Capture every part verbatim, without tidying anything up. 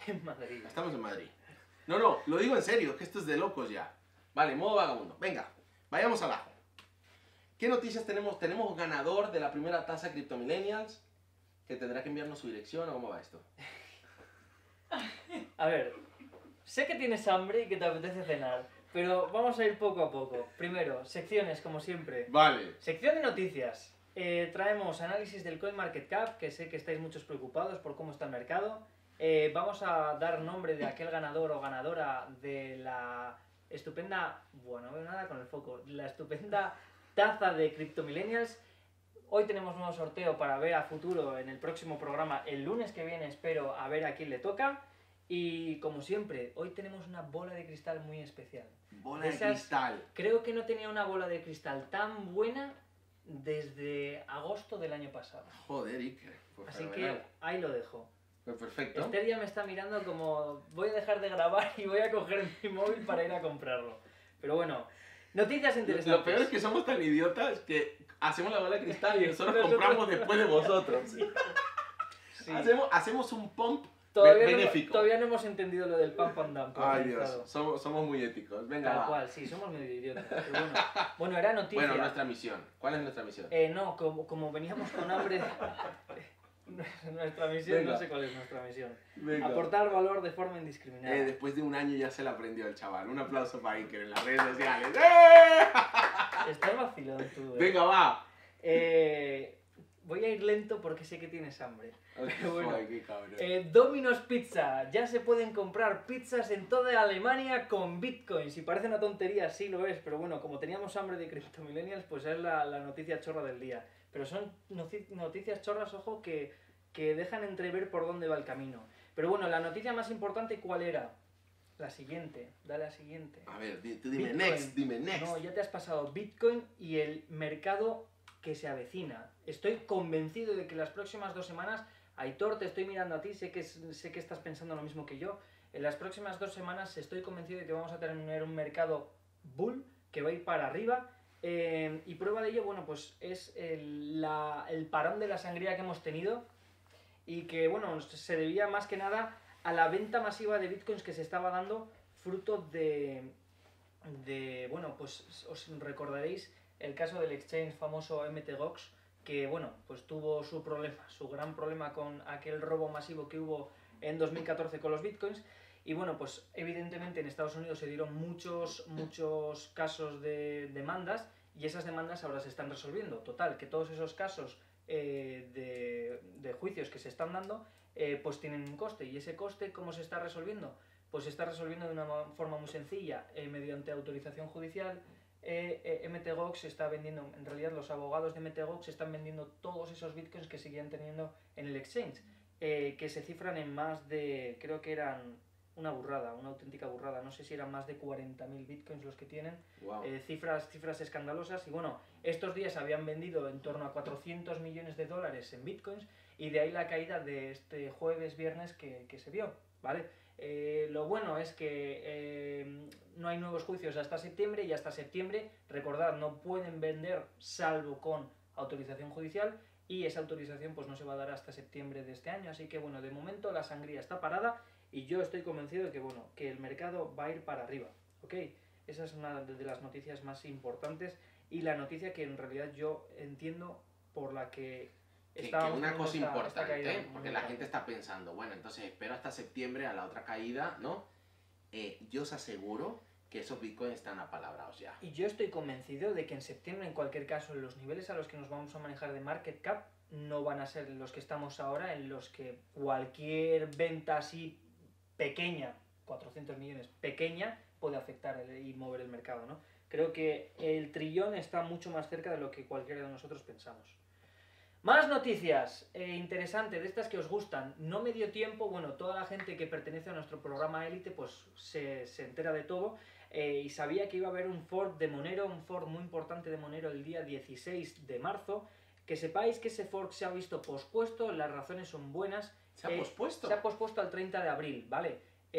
En Madrid. Estamos en Madrid. No, no, lo digo en serio, que esto es de locos ya. Vale, modo vagabundo. Venga, vayamos al ajo. ¿Qué noticias tenemos? Tenemos ganador de la primera tasa Crypto Millennials, que tendrá que enviarnos su dirección, ¿o cómo va esto? A ver, sé que tienes hambre y que te apetece cenar, pero vamos a ir poco a poco. Primero, secciones, como siempre. Vale. Sección de noticias. Eh, traemos análisis del CoinMarketCap, que sé que estáis muchos preocupados por cómo está el mercado. Eh, vamos a dar nombre de aquel ganador o ganadora de la estupenda... Bueno, no veo nada con el foco. La estupenda taza de Crypto Millennials. Hoy tenemos nuevo sorteo para ver a futuro en el próximo programa. El lunes que viene espero a ver a quién le toca. Y como siempre, hoy tenemos una bola de cristal muy especial. Bola de Esas- cristal. Creo que no tenía una bola de cristal tan buena desde agosto del año pasado. Joder, Iker. Pues Así fenomenal. que ahí lo dejo. Pues perfecto. Esther ya me está mirando como voy a dejar de grabar y voy a coger mi móvil para ir a comprarlo. Pero bueno, noticias Lo, interesantes. lo peor es que somos tan idiotas que hacemos la bola de cristal y nosotros Nosotros- compramos después de vosotros. Sí. Hacemos, hacemos un pump Todavía, be- no, benéfico. todavía no hemos entendido lo del pam pam dam. Ay, organizado. Dios. Somos, somos muy éticos. Venga, Tal va. cual, sí, somos medio idiotas. Pero bueno, bueno, era noticia. Bueno, nuestra misión. ¿Cuál es nuestra misión? Eh, no, como, como veníamos con hambre, nuestra misión, Venga. no sé cuál es nuestra misión. Venga. Aportar valor de forma indiscriminada. Eh, después de un año ya se la aprendió el chaval. Un aplauso para Iker en las redes sociales. ¡Eh! Estás vacilón tú. eh. Venga, va. Eh, voy a ir lento porque sé que tienes hambre. Bueno. Ay, qué cabrón. Eh, Domino's Pizza. Ya se pueden comprar pizzas en toda Alemania con bitcoins. Y parece una tontería, sí lo es, pero bueno, como teníamos hambre de Crypto Millennials, pues es la, la noticia chorra del día. Pero son noci- noticias chorras, ojo, que, que dejan entrever por dónde va el camino. Pero bueno, la noticia más importante, ¿cuál era? La siguiente, dale a la siguiente. A ver, di- tú dime Bitcoin. next, dime next. No, ya te has pasado Bitcoin y el mercado que se avecina. Estoy convencido de que las próximas dos semanas, Aitor, te estoy mirando a ti, sé que, es- sé que estás pensando lo mismo que yo. En las próximas dos semanas estoy convencido de que vamos a tener un mercado bull que va a ir para arriba. Eh, y prueba de ello, bueno, pues es el, la- el parón de la sangría que hemos tenido y que, bueno, se debía más que nada a la venta masiva de bitcoins que se estaba dando fruto de, de bueno, pues os recordaréis el caso del exchange famoso M T Gox, que, bueno, pues tuvo su problema, su gran problema con aquel robo masivo que hubo en dos mil catorce con los bitcoins. Y bueno, pues evidentemente en Estados Unidos se dieron muchos, muchos casos de demandas y esas demandas ahora se están resolviendo. Total, que todos esos casos eh, de, de juicios que se están dando, eh, pues tienen un coste. ¿Y ese coste cómo se está resolviendo? Pues se está resolviendo de una forma muy sencilla, eh, mediante autorización judicial. Eh, eh, M T Gox está vendiendo, en realidad los abogados de M T Gox están vendiendo todos esos bitcoins que seguían teniendo en el exchange, eh, que se cifran en más de, creo que eran una burrada, una auténtica burrada, no sé si eran más de cuarenta mil bitcoins los que tienen, Wow. eh, cifras, cifras escandalosas. Y bueno, estos días habían vendido en torno a cuatrocientos millones de dólares en bitcoins y de ahí la caída de este jueves, viernes que, que se vio, ¿vale? Eh, lo bueno es que eh, no hay nuevos juicios hasta septiembre y hasta septiembre, recordad, no pueden vender salvo con autorización judicial y esa autorización pues no se va a dar hasta septiembre de este año. Así que bueno, de momento la sangría está parada y yo estoy convencido de que bueno, que el mercado va a ir para arriba, ¿ok? Esa es una de las noticias más importantes y la noticia que en realidad yo entiendo por la que Que, que estábamos una teniendo cosa esta- esta importante, caída ¿eh? muy Porque la grande. gente está pensando, bueno, entonces espero hasta septiembre a la otra caída, ¿no? Eh, yo os aseguro que esos bitcoins están apalabrados ya. Y yo estoy convencido de que en septiembre, en cualquier caso, los niveles a los que nos vamos a manejar de market cap no van a ser los que estamos ahora, en los que cualquier venta así pequeña, cuatrocientos millones, pequeña, puede afectar el- y mover el mercado, ¿no? Creo que el trillón está mucho más cerca de lo que cualquiera de nosotros pensamos. Más noticias eh, interesantes, de estas que os gustan. No me dio tiempo, bueno, toda la gente que pertenece a nuestro programa Élite pues se, se entera de todo eh, y sabía que iba a haber un Ford de Monero, un Ford muy importante de Monero el día dieciséis de marzo. Que sepáis que ese Ford se ha visto pospuesto, las razones son buenas. ¿Se ha Eh, pospuesto? Se ha pospuesto al treinta de abril, ¿vale?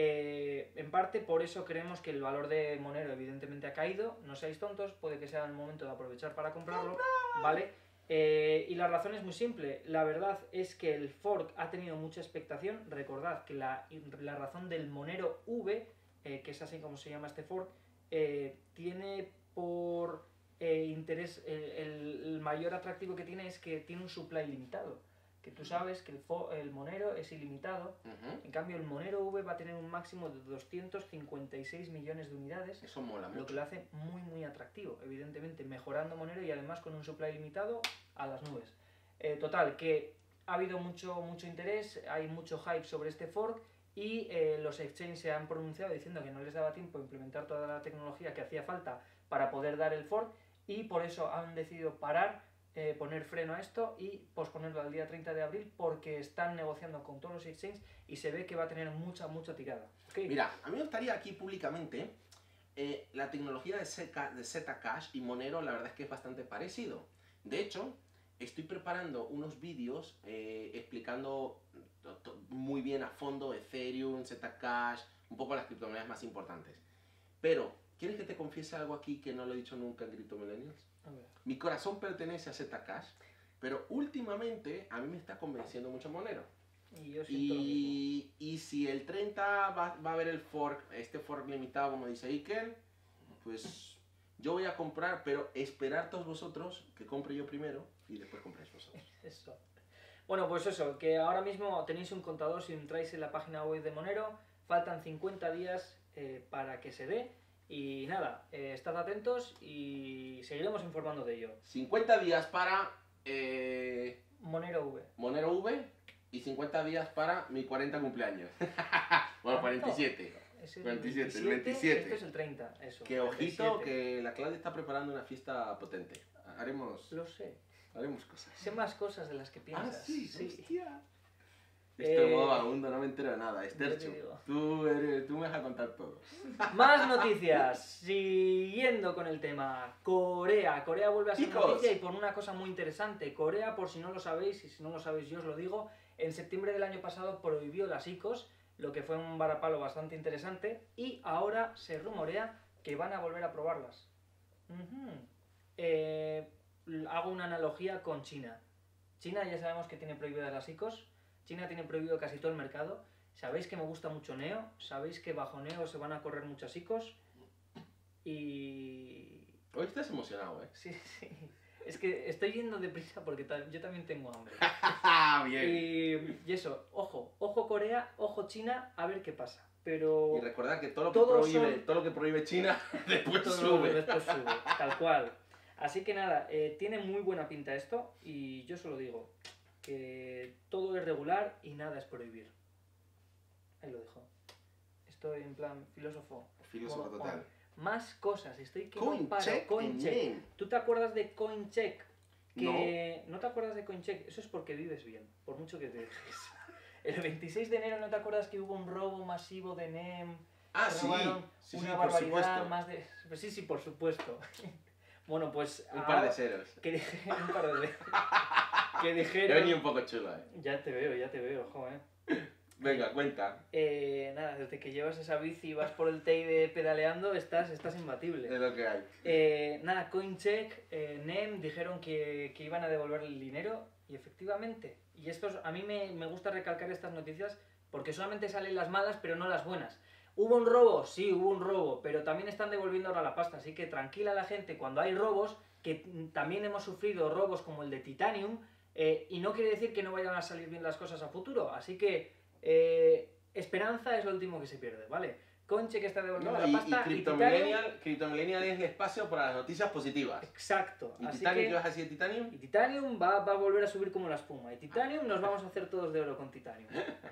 Eh, en parte por eso creemos que el valor de Monero evidentemente ha caído. No seáis tontos, puede que sea el momento de aprovechar para comprarlo, ¿vale? Eh, y la razón es muy simple. La verdad es que el fork ha tenido mucha expectación. Recordad que la, la razón del Monero V, eh, que es así como se llama este fork, eh, tiene por eh, interés, eh, el, el mayor atractivo que tiene es que tiene un supply limitado. Que tú sabes que el, el Monero es ilimitado. Uh-huh. En cambio, el Monero V va a tener un máximo de doscientos cincuenta y seis millones de unidades. Eso mola mucho. Lo que lo hace muy, muy atractivo, evidentemente, mejorando Monero y además con un supply limitado a las nubes. Eh, total, que ha habido mucho, mucho interés, hay mucho hype sobre este fork y eh, los exchanges se han pronunciado diciendo que no les daba tiempo a implementar toda la tecnología que hacía falta para poder dar el fork y por eso han decidido parar. Eh, poner freno a esto y posponerlo al día treinta de abril porque están negociando con todos los exchanges y se ve que va a tener mucha, mucha tirada. ¿Okay? Mira, a mí me gustaría aquí públicamente, eh, la tecnología de, de Zcash y Monero la verdad es que es bastante parecido. De hecho, estoy preparando unos vídeos eh, explicando muy bien a fondo Ethereum, Zcash, un poco las criptomonedas más importantes. Pero, ¿quieres que te confiese algo aquí que no lo he dicho nunca en Crypto Millennials? Mi corazón pertenece a Zcash, pero últimamente a mí me está convenciendo mucho Monero. Y, yo y, y si el treinta va, va a haber el fork, este fork limitado como dice Iker, pues yo voy a comprar, pero esperar todos vosotros que compre yo primero y después compréis vosotros. Eso. Bueno, pues eso, que ahora mismo tenéis un contador si entráis en la página web de Monero, faltan cincuenta días eh, para que se dé. Y nada, eh, estad atentos y seguiremos informando de ello. cincuenta días para eh, Monero V. Monero V y cincuenta días para mi cuarenta cumpleaños. Bueno, cuarenta y siete. Es el cuarenta y siete, el veintisiete, veintisiete. Esto es el treinta, eso. Que ojito, veintisiete. que la Claudia está preparando una fiesta potente. Haremos, Lo sé. haremos cosas. Sé más cosas de las que piensas. Ah, sí, sí. hostia. Esto Eh, es modo vagabundo, no me entero de nada. Estercho, te digo. tú, eres, tú me vas a contar todo. Más noticias. Siguiendo con el tema. Corea. Corea vuelve a ser Chicos. noticia y por una cosa muy interesante. Corea, por si no lo sabéis, y si no lo sabéis yo os lo digo, en septiembre del año pasado prohibió las I C Os, lo que fue un varapalo bastante interesante, y ahora se rumorea que van a volver a probarlas. Uh-huh. eh, hago una analogía con China. China ya sabemos que tiene prohibidas las I C Os. China tiene prohibido casi todo el mercado. Sabéis que me gusta mucho Neo. Sabéis que bajo Neo se van a correr muchas I C Os. Y... Hoy estás emocionado, ¿eh? Sí, sí. Es que estoy yendo deprisa porque ta- yo también tengo hambre. Bien. Y, y eso, ojo, ojo Corea, ojo China, a ver qué pasa. Pero Y recordad que todo lo que, Todos prohíbe, son- todo lo que prohíbe China, después todo sube. después sube, tal cual. Así que nada, eh, tiene muy buena pinta esto y yo solo digo que todo es regular y nada es prohibir. Ahí lo dejo. Estoy en plan filósofo. Filósofo Modo total. Juan. Más cosas, estoy que no paro. Coincheck Coincheck. en Yen. ¿Tú te acuerdas de Coincheck? Que no. ¿No te acuerdas de Coincheck? Eso es porque vives bien, por mucho que te dejes. El veintiséis de enero, ¿no te acuerdas que hubo un robo masivo de N E M? Ah, Se sí. robaron Sí, una sí, por barbaridad, supuesto. más de... Pues sí, sí, por supuesto. Bueno, pues... Un ahora- par de ceros. Que dije- un par de... que He dijeron... venido un poco chulo, ¿eh? Ya te veo, ya te veo, joder. Venga, cuenta. Eh, nada, desde que llevas esa bici y vas por el Teide pedaleando, estás, estás imbatible. Es lo que hay. Eh, nada, Coincheck, eh, N E M dijeron que, que iban a devolver el dinero y efectivamente. Y esto es- a mí me, me gusta recalcar estas noticias porque solamente salen las malas pero no las buenas. ¿Hubo un robo? Sí, hubo un robo, pero también están devolviendo ahora la pasta. Así que tranquila la gente cuando hay robos, que mm, también hemos sufrido robos como el de Titanium, eh, y no quiere decir que no vayan a salir bien las cosas a futuro. Así que eh, esperanza es lo último que se pierde, ¿vale? Coincheck está devolviendo No, la y, pasta y y Crypto Titanium... Millennial, Crypto Millennial es el espacio para las noticias positivas. Exacto. ¿Y Así Titanium que... qué vas a decir de Titanium? Y Titanium va, va a volver a subir como la espuma. Y Titanium nos vamos a hacer todos de oro con Titanium.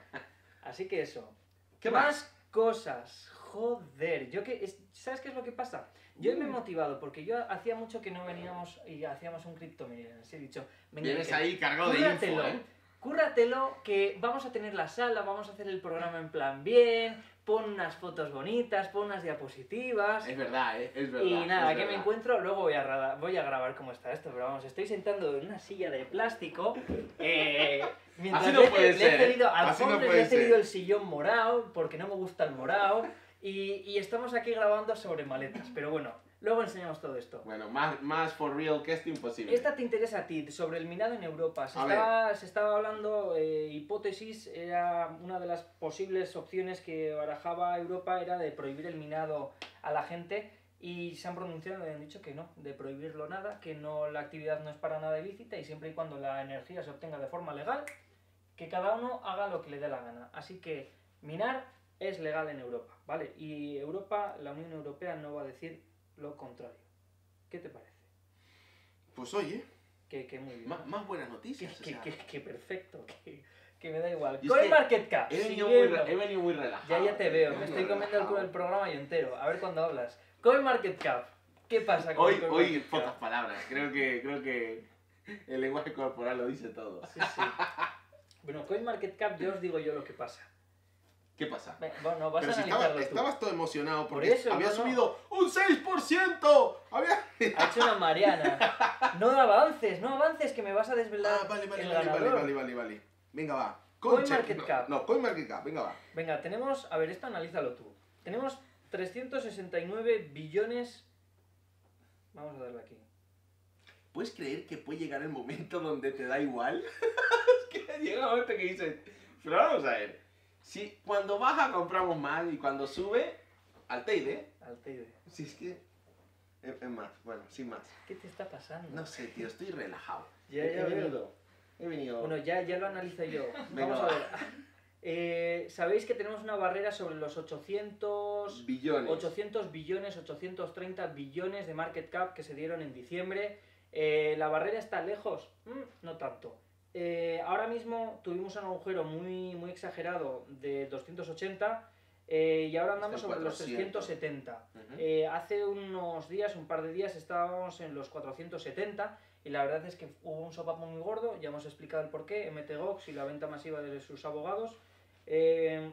Así que eso. ¿Qué más? más? Cosas. Joder. Yo que, es- ¿Sabes qué es lo que pasa? Yo me he Uh. motivado porque yo hacía mucho que no veníamos y hacíamos un Crypto Millennials. He dicho, venga, Vienes que- ahí cargado de info, cúrratelo, ¿eh? cúrratelo, que vamos a tener la sala, vamos a hacer el programa en plan bien, pon unas fotos bonitas, pon unas diapositivas. Es verdad, ¿eh? Es verdad. Y nada, es que me verdad. encuentro, luego voy a, gra- voy a grabar cómo está esto, pero vamos, estoy sentando en una silla de plástico, eh, mientras Así no le, he- puede le ser, he cedido, ¿eh? al Así no fondo puede le he cedido ser. el sillón morado, porque no me gusta el morado, y, y estamos aquí grabando sobre maletas, pero bueno, Luego enseñamos todo esto. Bueno, más, más for real que esto imposible. Esta te interesa a ti, sobre el minado en Europa. Se, A estaba, se estaba hablando, eh, hipótesis, era una de las posibles opciones que barajaba Europa, era de prohibir el minado a la gente, y se han pronunciado y han dicho que no, de prohibirlo nada, que no, la actividad no es para nada ilícita, y siempre y cuando la energía se obtenga de forma legal, que cada uno haga lo que le dé la gana. Así que minar es legal en Europa, ¿vale? Y Europa, la Unión Europea no va a decir lo contrario. ¿Qué te parece? Pues oye, Que, que muy bien. más, más buenas Que, noticias. que, o sea. que, que perfecto, que, que me da igual. Y es Coin que Market Cap, He venido, muy, siguiendo. re- he venido muy relajado. Ya, ya te veo, He me venido estoy comiendo el, relajado. el programa yo entero. A ver cuándo hablas. Coin Market Cap, ¿qué pasa con Hoy, Coin hoy Market pocas Cap? palabras. Creo que, creo que el lenguaje corporal lo dice todo. Sí, sí. Bueno, Coin Market Cap, yo os digo yo lo que pasa. ¿Qué pasa? Ve, Bueno, vas Pero a si analizarlo estaba, tú. estabas todo emocionado Por porque eso, había no, no. subido un seis por ciento. Había... Ha hecho una Mariana. No avances, no avances, que me vas a desvelar Ah, vale, vale, el vale, ganador. vale, vale, vale, vale. Venga, va. CoinMarketCap. No, no, CoinMarketCap, venga, va. Venga, tenemos, a ver, esto analízalo tú. Tenemos trescientos sesenta y nueve billones. Vamos a darle aquí. ¿Puedes creer que puede llegar el momento donde te da igual? Es que llega un momento que dices, pero vamos a ver. Si cuando baja compramos más y cuando sube, al teide. Al Teide. Si es que es, es más, bueno, sin más. ¿Qué te está pasando? No sé, tío, estoy relajado. Ya, he, ya he veo. venido, he venido. Bueno, ya, ya lo analizo yo. Venga, Vamos a va. ver. Eh, Sabéis que tenemos una barrera sobre los ochocientos, billones. ochocientos billones, ochocientos treinta billones de market cap que se dieron en diciembre. Eh, ¿La barrera está lejos? Mm, no tanto. Eh, ahora mismo tuvimos un agujero muy, muy exagerado de doscientos ochenta eh, y ahora andamos Está en sobre los cuatrocientos. trescientos setenta. Ujú. Eh, hace unos días, un par de días, estábamos en los cuatrocientos setenta y la verdad es que hubo un sopapo muy gordo, ya hemos explicado el porqué, M T Gox y la venta masiva de sus abogados. Eh,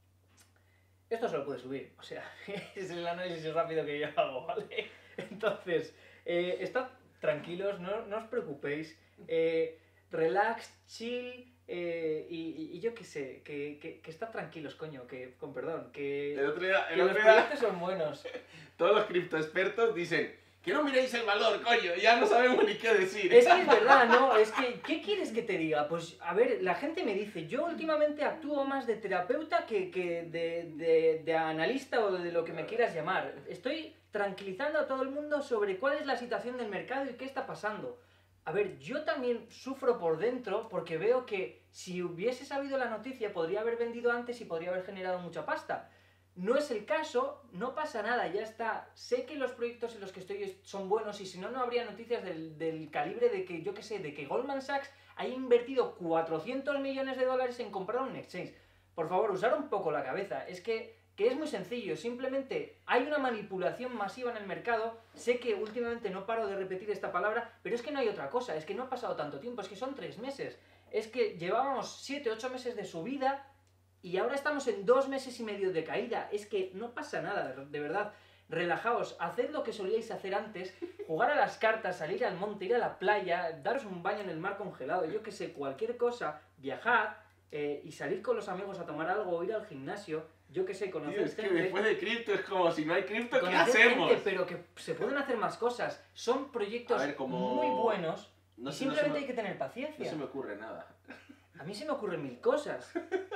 esto se lo puede subir, o sea, es el análisis rápido que yo hago, ¿vale? Entonces, eh, estad tranquilos, no, no os preocupéis, eh, relax, chill, eh, y, y- y yo qué sé, que, que, que estad tranquilos, coño, que, con perdón, que, El otro día, que el los otro día proyectos son buenos. todos los criptoexpertos dicen que no miréis el valor, coño, ya no sabemos ni qué decir. Es que es verdad, ¿no? Es que, ¿qué quieres que te diga? Pues, a ver, la gente me dice, yo últimamente actúo más de terapeuta que, que de, de, de analista o de lo que me quieras llamar. Estoy tranquilizando a todo el mundo sobre cuál es la situación del mercado y qué está pasando. A ver, yo también sufro por dentro porque veo que si hubiese sabido la noticia podría haber vendido antes y podría haber generado mucha pasta. No es el caso, no pasa nada, ya está. Sé que los proyectos en los que estoy es- son buenos y si no, no habría noticias del, del calibre de que, yo qué sé, de que Goldman Sachs haya invertido cuatrocientos millones de dólares en comprar un exchange. Por favor, usar un poco la cabeza. Es que, que es muy sencillo, simplemente hay una manipulación masiva en el mercado. Sé que últimamente no paro de repetir esta palabra, pero es que no hay otra cosa, es que no ha pasado tanto tiempo, es que son tres meses. Es que llevábamos siete, ocho meses de subida y ahora estamos en dos meses y medio de caída. Es que no pasa nada, de verdad. Relajaos, haced lo que solíais hacer antes, jugar a las cartas, salir al monte, ir a la playa, daros un baño en el mar congelado, yo que sé, cualquier cosa, viajar eh, y salir con los amigos a tomar algo o ir al gimnasio, yo que sé, conocer Tío, es que gente, después de cripto es como si no hay cripto, ¿qué conocer hacemos? gente, pero que se pueden hacer más cosas. Son proyectos A ver, como- muy buenos No y se- no se simplemente me- hay que tener No paciencia. se me ocurre nada. A mí se me ocurren mil cosas.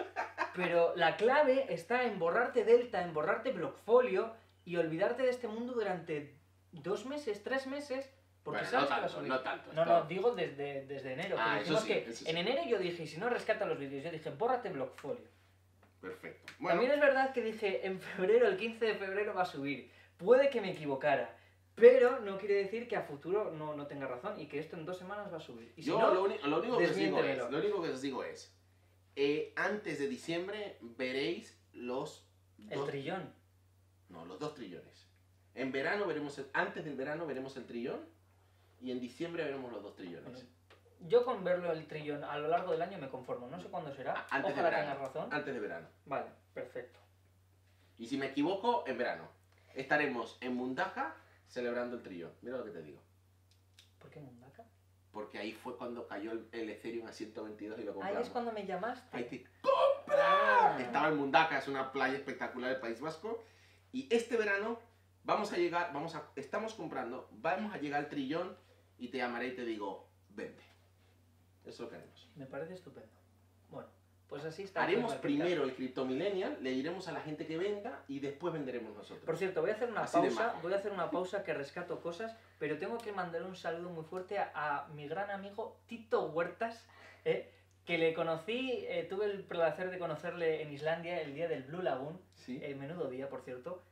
Pero la clave está en borrarte Delta, en borrarte Blockfolio y olvidarte de este mundo durante dos meses, tres meses, porque Bueno, sabes no que va a tanto, subir. no tanto. No, esto- no, digo desde, desde enero. Ah, que eso dijimos sí, que eso sí. en enero yo dije, y si no rescata los vídeos, yo dije, bórrate Blockfolio. Perfecto. Bueno, También es verdad que dije, en febrero, el quince de febrero va a subir. Puede que me equivocara, pero no quiere decir que a futuro no, no tenga razón y que esto en dos semanas va a subir. Y si yo no, lo, uni- lo único que os digo desmiéntemelo. es, lo único que os digo es, eh, antes de diciembre veréis los el dos, trillón. no, los dos trillones. En verano veremos, el- antes del verano veremos el trillón y en diciembre veremos los dos trillones. Bueno, yo con verlo el trillón a lo largo del año me conformo. No sé cuándo será. A- antes de Ojalá verano. tengas razón. Antes de verano. Vale, perfecto. Y si me equivoco, en verano. Estaremos en Mundaka celebrando el trillón. Mira lo que te digo. ¿Por qué Mundaka? Porque ahí fue cuando cayó el, el Ethereum a ciento veintidós y lo Ahí compramos. es cuando me llamaste. Ahí te- Ah. Estaba en Mundaka, es una playa espectacular del País Vasco. Y este verano vamos a llegar, vamos a, estamos comprando, vamos a llegar al trillón y te llamaré y te digo, vende. Eso es lo que haremos. Me parece estupendo. Bueno, pues así está. Haremos primero el Crypto Millennial, le diremos a la gente que venda y después venderemos nosotros. Por cierto, voy a hacer una Así de pausa, majo. voy a hacer una pausa que rescato cosas, pero tengo que mandar un saludo muy fuerte a, a mi gran amigo Tito Huertas, ¿eh? Que le conocí, eh, tuve el placer de conocerle en Islandia el día del Blue Lagoon, Sí. eh, menudo día, por cierto,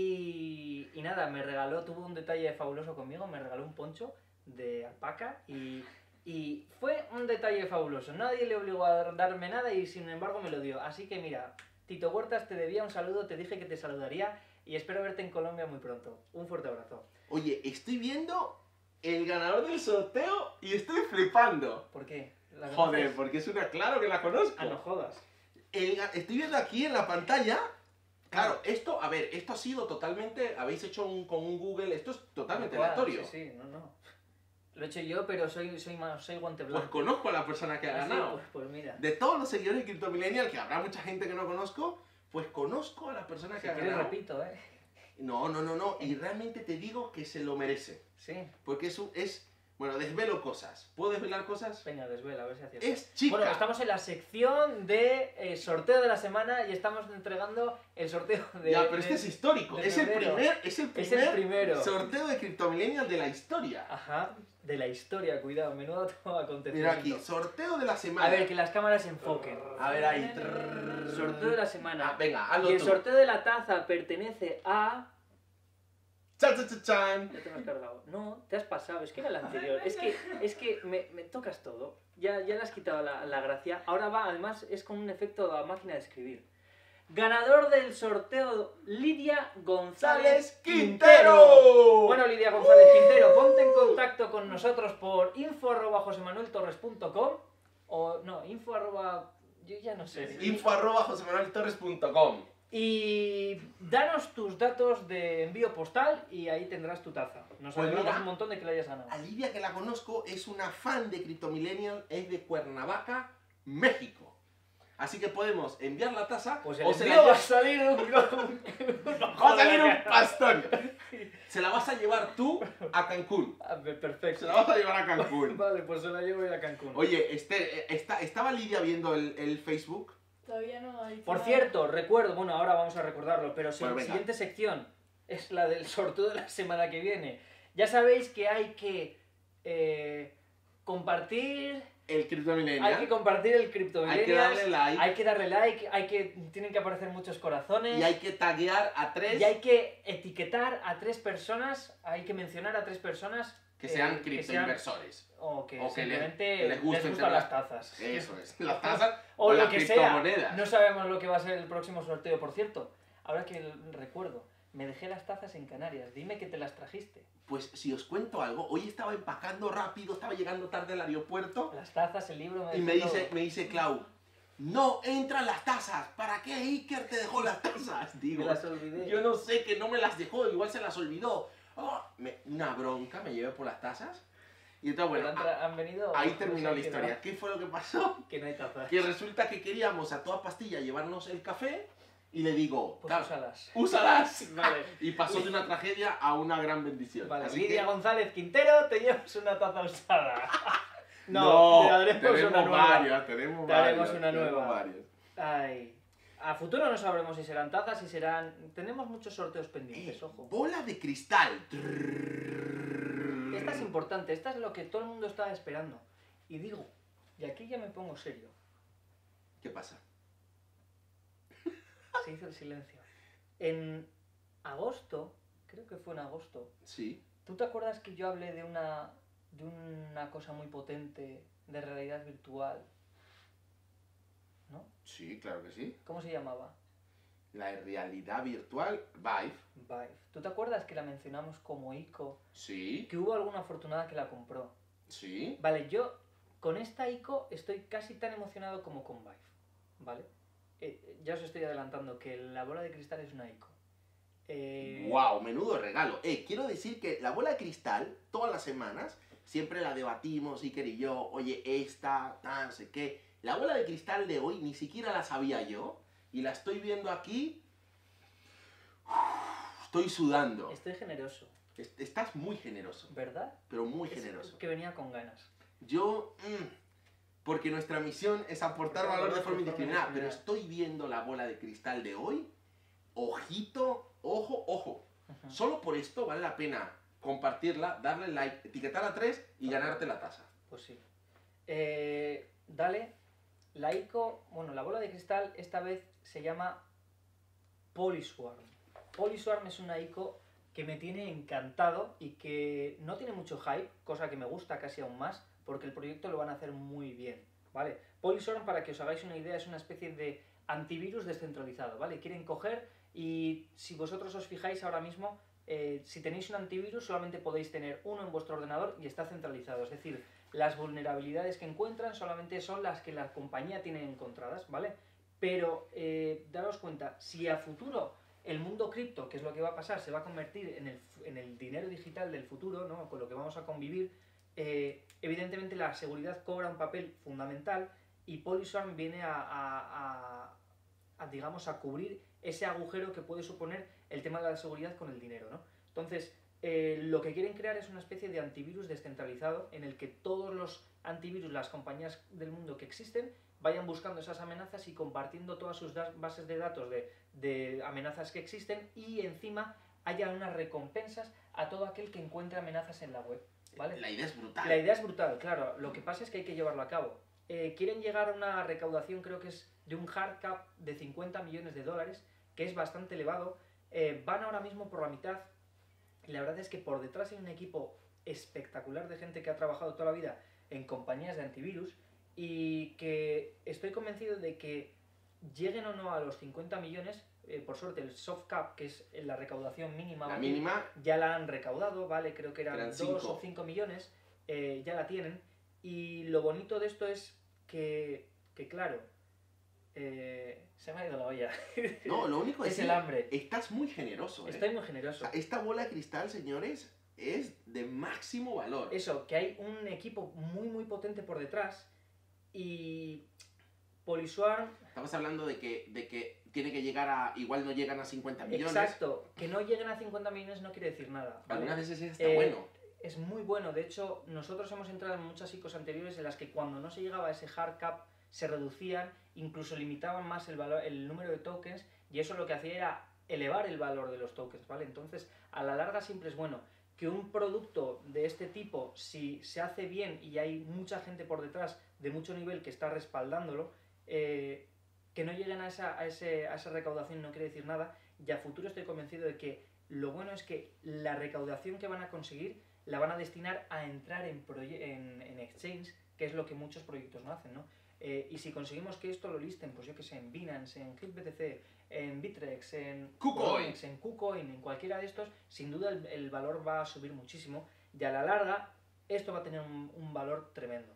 y, y nada, me regaló, tuvo un detalle fabuloso conmigo, me regaló un poncho de alpaca y, y fue un detalle fabuloso. Nadie le obligó a darme nada y sin embargo me lo dio. Así que mira, Tito Huertas, te debía un saludo, te dije que te saludaría y espero verte en Colombia muy pronto. Un fuerte abrazo. Oye, estoy viendo el ganador del sorteo y estoy flipando. ¿Por qué? ¿La Joder, conoces? porque es una, claro que la conozco. Ah, no jodas. El ga- estoy viendo aquí en la pantalla. Claro, esto, a ver, esto ha sido totalmente, habéis hecho un, con un Google, esto es totalmente Igual, aleatorio. Sí, sí, no, no. Lo he hecho yo, pero soy, soy, más, soy guante Pues blanco. conozco a la persona que ha Ah, sí, ganado. pues, pues mira. De todos los seguidores de Crypto Millennial, que habrá mucha gente que no conozco, pues conozco a la persona Si que ha quieres ganado. repito, ¿eh? No, no, no, no, y realmente te digo que se lo merece. Sí. Porque es, un- es bueno, desvelo cosas. ¿Puedo desvelar cosas? Venga, desvela, a ver si aciertas. Es chica. Bueno, estamos en la sección de eh, sorteo de la semana y estamos entregando el sorteo de... Ya, pero de- este es histórico. de Es el, febrero. primer, es el Es primer el primero. sorteo de Crypto Millennial de la historia. Ajá, de la historia, cuidado, menudo Mira acontecimiento. aquí, sorteo de la semana. A ver, que las cámaras enfoquen. A ver ahí. Trrr. Sorteo de la semana. Ah, venga, Y hazlo el tú. sorteo de la taza pertenece a... Chan, chan, chan, chan. Ya te me has cargado. No, te has pasado, es que era el anterior. Es que, es que me, me tocas todo. Ya, ya le has quitado la, la gracia. Ahora va, además, es con un efecto a máquina de escribir. Ganador del sorteo, Lidia González ¡Sales Quintero! Bueno, Lidia González Quintero, ponte en contacto con nosotros por info arroba josemanueltorres punto com o no, info arroba... yo ya no sé. info arroba josemanueltorres punto com. Y danos tus datos de envío postal y ahí tendrás tu taza. Nos Pues alegramos mira, un montón de que la hayas ganado. A Lidia, que la conozco, es una fan de Crypto Millennial, es de Cuernavaca, México. Así que podemos enviar la taza Pues el o se la envío va a llevas- salir un... va a salir un pastón. Se la vas a llevar tú a Cancún. Ah, perfecto. Se la vas a llevar a Cancún. Vale, pues se la llevo a ir a Cancún. Oye, este, eh, está, ¿estaba Lidia viendo el, el Facebook? Todavía no hay. Por cierto, recuerdo, bueno, ahora vamos a recordarlo, pero si Bueno, la venga. siguiente sección es la del sorteo de la semana que viene. Ya sabéis que hay que eh, compartir, El Crypto hay Millennial. que compartir el Crypto Hay que Millennials, darle like. hay que darle like, hay que, tienen que aparecer muchos corazones. Y hay que taguear a tres Y hay que etiquetar a tres personas, hay que mencionar a tres personas que eh, sean que criptoinversores. o que o que le- simplemente que les gusten gustan tener- las tazas. Eso es. Las tazas O, o, lo las que sea. criptomonedas. No sabemos lo que va a ser el próximo sorteo, por cierto. Ahora que l- recuerdo, me dejé las tazas en Canarias. Dime que te las trajiste. Pues si os cuento algo, hoy estaba empacando rápido, estaba llegando tarde al aeropuerto Las tazas, el libro, me y me dejó dice, todo. me dice Clau, no entran las tazas, ¿para qué Iker te dejó las tazas? Digo, Me las olvidé. yo no sé, que no me las dejó, igual se las olvidó. Oh, me- una bronca, me llevé por las tazas. Y entonces, Pero bueno, han, tra- han venido. a- ahí no terminó sé la qué historia. era, ¿Qué fue lo que pasó? Que no hay tazas. Que resulta que queríamos a toda pastilla llevarnos el café y le digo, Pues claro, úsalas. úsalas. Vale. Y pasó de una tragedia a una gran bendición. Vale, Así Lidia que, González Quintero, te llevas una taza usada. no, te daremos tenemos una nueva. varias, tenemos Te haremos varias, una tenemos nueva. varias. Ay. A futuro no sabremos si serán tazas, si serán... Tenemos muchos sorteos pendientes, Eh, ojo. bola de cristal. Esta es importante, esta es lo que todo el mundo estaba esperando. Y digo, y aquí ya me pongo serio, ¿Qué pasa? se hizo el silencio. En agosto, creo que fue en agosto, Sí. ¿tú te acuerdas que yo hablé de una, de una cosa muy potente de realidad virtual? ¿No? Sí, claro que sí. ¿Cómo se llamaba? La realidad virtual, Vive. Vive. ¿Tú te acuerdas que la mencionamos como ICO? Sí, Que hubo alguna afortunada que la compró. sí. Vale, yo con esta ICO estoy casi tan emocionado como con Vive, ¿vale? Eh, ya os estoy adelantando que la bola de cristal es una ICO. Eh, Wow, menudo regalo. Eh, quiero decir que la bola de cristal, todas las semanas, siempre la debatimos, Iker y yo, oye, esta, tal, no sé qué. La bola de cristal de hoy ni siquiera la sabía yo, y la estoy viendo aquí. Uf, estoy sudando. Estoy generoso. Est- Estás muy generoso, ¿Verdad? pero muy Es generoso. que venía con ganas. Yo, mm, porque nuestra misión es aportar valor de forma indiscriminada, pero estoy viendo la bola de cristal de hoy. Ojito, ojo, ojo. Ujú. Solo por esto vale la pena compartirla, darle like, etiquetar a tres y ganarte la taza. Pues sí. Eh, dale. La ICO, bueno, la bola de cristal esta vez se llama Poliswarm. Poliswarm es una ICO que me tiene encantado y que no tiene mucho hype, cosa que me gusta casi aún más, porque el proyecto lo van a hacer muy bien, ¿vale? Poliswarm, para que os hagáis una idea, es una especie de antivirus descentralizado, ¿vale? Quieren coger y si vosotros os fijáis ahora mismo, eh, si tenéis un antivirus solamente podéis tener uno en vuestro ordenador y está centralizado, es decir, las vulnerabilidades que encuentran solamente son las que la compañía tiene encontradas, ¿vale? Pero eh, daros cuenta, si a futuro el mundo cripto, que es lo que va a pasar, se va a convertir en el, en el dinero digital del futuro, ¿no? Con lo que vamos a convivir, eh, evidentemente la seguridad cobra un papel fundamental y Poliswarm viene a, a, a, a, digamos, a cubrir ese agujero que puede suponer el tema de la seguridad con el dinero, ¿no? Entonces, eh, lo que quieren crear es una especie de antivirus descentralizado en el que todos los antivirus, las compañías del mundo que existen, vayan buscando esas amenazas y compartiendo todas sus bases de datos de, de amenazas que existen y encima haya unas recompensas a todo aquel que encuentre amenazas en la web, ¿vale? La idea es brutal. La idea es brutal, claro. Lo que pasa es que hay que llevarlo a cabo. Eh, quieren llegar a una recaudación, creo que es de un hard cap de cincuenta millones de dólares, que es bastante elevado. Eh, van ahora mismo por la mitad. Y la verdad es que por detrás hay un equipo espectacular de gente que ha trabajado toda la vida en compañías de antivirus y que estoy convencido de que lleguen o no a los cincuenta millones, eh, por suerte el soft cap, que es la recaudación mínima, La mínima, ya la han recaudado, ¿vale? Creo que eran, eran dos cinco. o cinco millones, eh, ya la tienen. Y lo bonito de esto es que, que claro, eh, se me ha ido la olla. no, lo único es Es el que hambre. estás muy generoso, ¿eh? Estoy muy O generoso. sea, esta bola de cristal, señores, es de máximo valor. Eso, que hay un equipo muy muy potente por detrás y Poliswarm, Estamos hablando de que, de que tiene que llegar a... Igual no llegan a cincuenta millones. exacto, que no lleguen a cincuenta millones no quiere decir nada, ¿vale? Algunas veces está Eh, bueno. Es muy bueno, de hecho nosotros hemos entrado en muchas ICOs anteriores en las que cuando no se llegaba a ese hard cap se reducían, incluso limitaban más el, valor, el número de tokens y eso lo que hacía era elevar el valor de los tokens, ¿vale? Entonces a la larga siempre es bueno que un producto de este tipo, si se hace bien y hay mucha gente por detrás de mucho nivel que está respaldándolo, eh, que no lleguen a esa, a, ese, a esa recaudación no quiere decir nada y a futuro estoy convencido de que lo bueno es que la recaudación que van a conseguir la van a destinar a entrar en, en, en exchange, que es lo que muchos proyectos no hacen, ¿no? Eh, y si conseguimos que esto lo listen, pues yo que sé, en Binance, en HitBTC, en Bittrex, en KuCoin, en KuCoin, en cualquiera de estos, sin duda el, el valor va a subir muchísimo y a la larga esto va a tener un, un valor tremendo.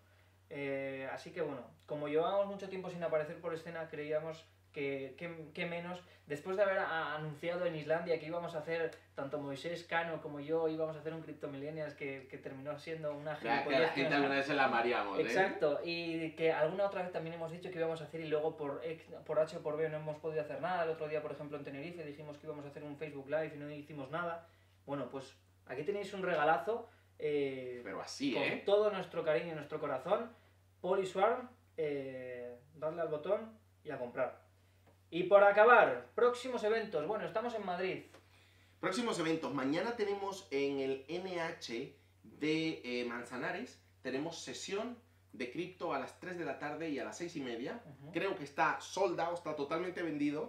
Eh, así que bueno, como llevábamos mucho tiempo sin aparecer por escena, creíamos que, que, que menos, después de haber a, anunciado en Islandia que íbamos a hacer, tanto Moisés Cano como yo, íbamos a hacer un Crypto Millennials que, que terminó siendo una Que, que a la gente alguna vez se la mareamos, ¿eh? Exacto, y que alguna otra vez también hemos dicho que íbamos a hacer y luego por, X, por H o por B no hemos podido hacer nada. El otro día, por ejemplo, en Tenerife dijimos que íbamos a hacer un Facebook Live y no hicimos nada. Bueno, pues aquí tenéis un regalazo. Eh, Pero así, con ¿eh? todo nuestro cariño y nuestro corazón. Poliswarm, eh, darle al botón y a comprar. Y por acabar, próximos eventos. Bueno, estamos en Madrid. Próximos eventos. Mañana tenemos en el N H de eh, Manzanares, tenemos sesión de cripto a las tres de la tarde y a las seis y media. Uh-huh. Creo que está sold out, está totalmente vendido.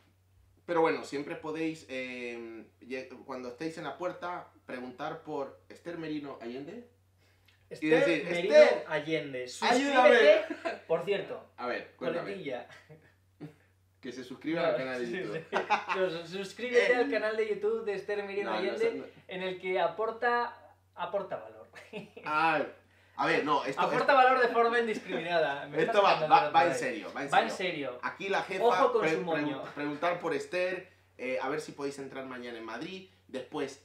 Pero bueno, siempre podéis, eh, cuando estéis en la puerta, preguntar por Esther Merino Allende. Esther decir, Merino Esther, Allende. ayúdame. Suscríbete, por cierto, A ver, cuéntame. coletilla. Que se suscriban al canal de Sí, YouTube. sí. Pues suscríbete al canal de YouTube de Esther Merino No, no, Allende, no. en el que aporta, aporta valor. Ah, a ver, no, esto, Aporta valor de forma indiscriminada. Me esto estás va, cantando va, por va ahí. en serio, va en Va serio. en serio. Aquí la jefa, Ojo con pre- su moño. pre- preguntar por Esther, eh, a ver si podéis entrar mañana en Madrid. Después,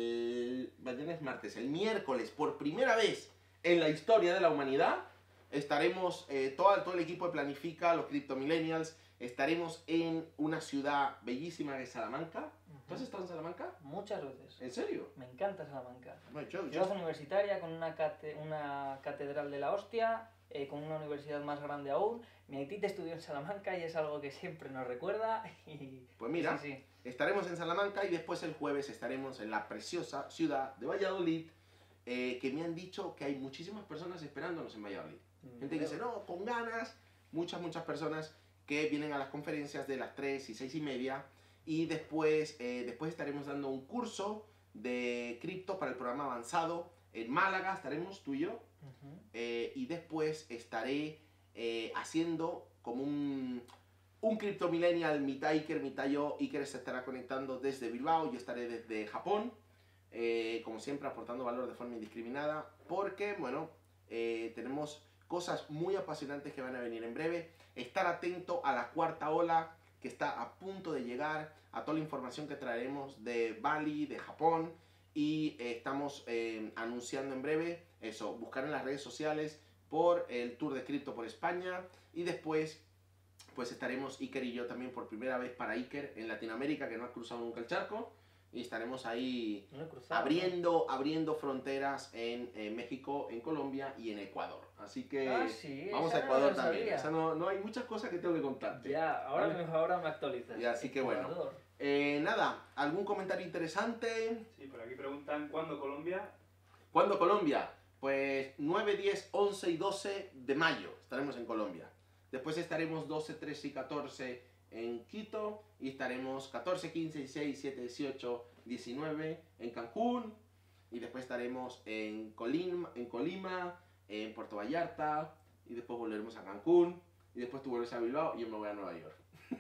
el mañana es martes, el miércoles, por primera vez en la historia de la humanidad, estaremos, eh, todo, todo el equipo de Planifica, los Crypto Millennials, estaremos en una ciudad bellísima que es Salamanca. ¿Tú has estado en Salamanca? Muchas veces. ¿En serio? Me encanta Salamanca. Bueno, yo, yo- Ciudad universitaria con una, cate- una catedral de la hostia, eh, con una universidad más grande aún. Mi aitita estudió en Salamanca y es algo que siempre nos recuerda. Y... Pues mira, Sí, sí. estaremos en Salamanca y después el jueves estaremos en la preciosa ciudad de Valladolid, eh, que me han dicho que hay muchísimas personas esperándonos en Valladolid. Gente que dice, no, con ganas. Muchas, muchas personas que vienen a las conferencias de las tres y seis y media. Y después, eh, después estaremos dando un curso de cripto para el programa avanzado en Málaga. Estaremos tú y yo. Ujú. Eh, y después estaré eh, haciendo como un, un Crypto Millennial, mitad Iker, mitad yo. Iker se estará conectando desde Bilbao, yo estaré desde Japón. Eh, como siempre, aportando valor de forma indiscriminada. Porque, bueno, eh, tenemos cosas muy apasionantes que van a venir en breve. Estar atento a la cuarta ola que está a punto de llegar, a toda la información que traeremos de Bali, de Japón. Y eh, estamos eh, anunciando en breve eso, buscar en las redes sociales por el Tour de Cripto por España. Y después, pues estaremos Iker y yo también por primera vez para Iker en Latinoamérica, que no ha cruzado nunca el charco. Y estaremos ahí No he cruzado, abriendo, abriendo fronteras en, en México, en Colombia y en Ecuador. Así que Ah, sí, vamos esa a no Ecuador la también. sabía. O sea, no, no hay muchas cosas que tengo que contarte. Ya, ahora, ¿Vale? me, ahora me actualizas. Y así que bueno. Ecuador. Eh, nada, ¿algún comentario interesante? Sí, por aquí preguntan cuándo Colombia. ¿Cuándo Colombia? Pues nueve, diez, once y doce de mayo estaremos en Colombia. Después estaremos doce, trece y catorce en Quito. Y estaremos catorce, quince, dieciséis, diecisiete, dieciocho, diecinueve en Cancún. Y después estaremos en Colima, en Colima, en Puerto Vallarta. Y después volveremos a Cancún. Y después tú vuelves a Bilbao y yo me voy a Nueva York.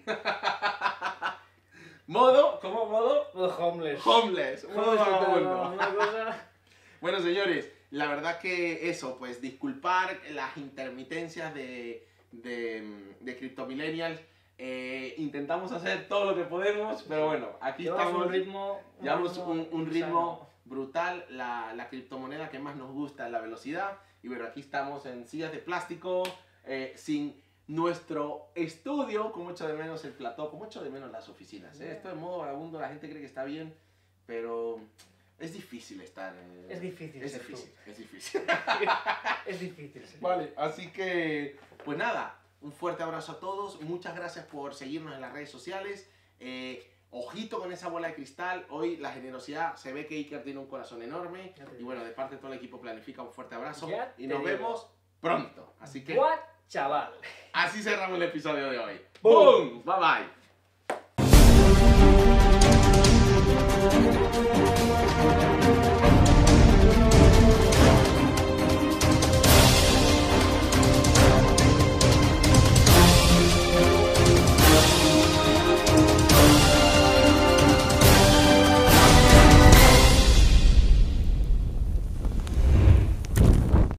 Modo, ¿cómo modo? Homeless. Homeless. Modo Joder, nocturno. una cosa... Bueno, señores, la verdad que eso, pues disculpar las intermitencias de, de, de Crypto Millennials. Eh, intentamos hacer todo lo que podemos, pero bueno, aquí Llevamos estamos. un ritmo... Llevamos ritmo un, un ritmo insano. brutal. La, la criptomoneda que más nos gusta es la velocidad. Y bueno, aquí estamos en sillas de plástico, eh, sin nuestro estudio, con mucho de menos el plató, con mucho de menos las oficinas. ¿eh? Yeah. Esto de modo vagabundo, la gente cree que está bien, pero es difícil estar. eh, Es difícil Es ser difícil, es difícil. Es difícil. ser Vale, así que, pues nada, un fuerte abrazo a todos. Muchas gracias por seguirnos en las redes sociales. Eh, ojito con esa bola de cristal. Hoy la generosidad, se ve que Iker tiene un corazón enorme. Ya te Y digo. bueno, de parte de todo el equipo Planifica, un fuerte abrazo. Ya Y te nos digo. vemos pronto. Así que, What, chaval. así cerramos el episodio de hoy. Boom. ¡Boom! Bye bye.